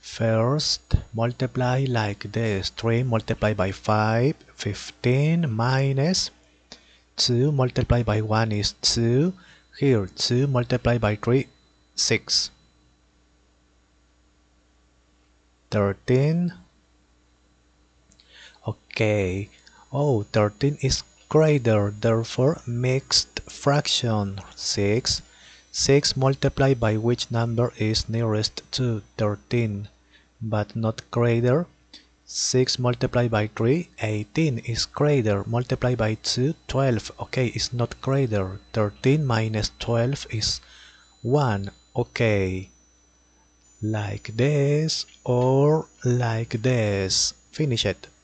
First, multiply like this. 3 multiplied by 5, 15 minus 2 multiplied by 1 is 2. Here, 2 multiplied by 3, 6. 13. Okay. Oh, 13 is greater, therefore mixed fraction. 6. 6 multiplied by which number is nearest to 13, but not greater? 6 multiplied by 3, 18 is greater. Multiplied by 2, 12. Okay, it's not greater. 13 minus 12 is 1. Okay. Like this or like this. Finish it.